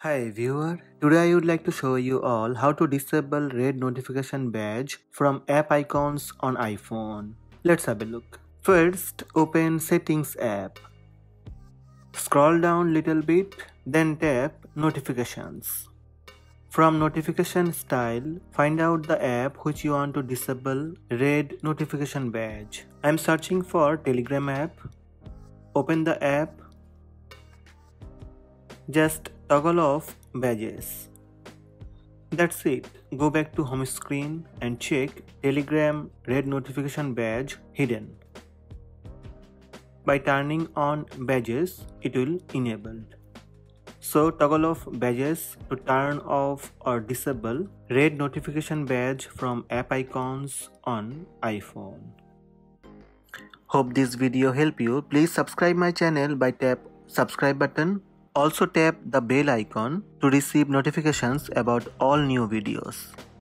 Hi viewer, today I would like to show you all how to disable red notification badge from app icons on iPhone. Let's have a look. First, open Settings app. Scroll down little bit, then tap Notifications. From Notification Style, find out the app which you want to disable red notification badge. I am searching for Telegram app. Open the app. Just toggle off badges. That's it. Go back to home screen and check Telegram red notification badge hidden. By turning on badges, it will enabled. So toggle off badges to turn off or disable red notification badge from app icons on iPhone. Hope this video help you. Please subscribe my channel by tap subscribe button. Also tap the bell icon to receive notifications about all new videos.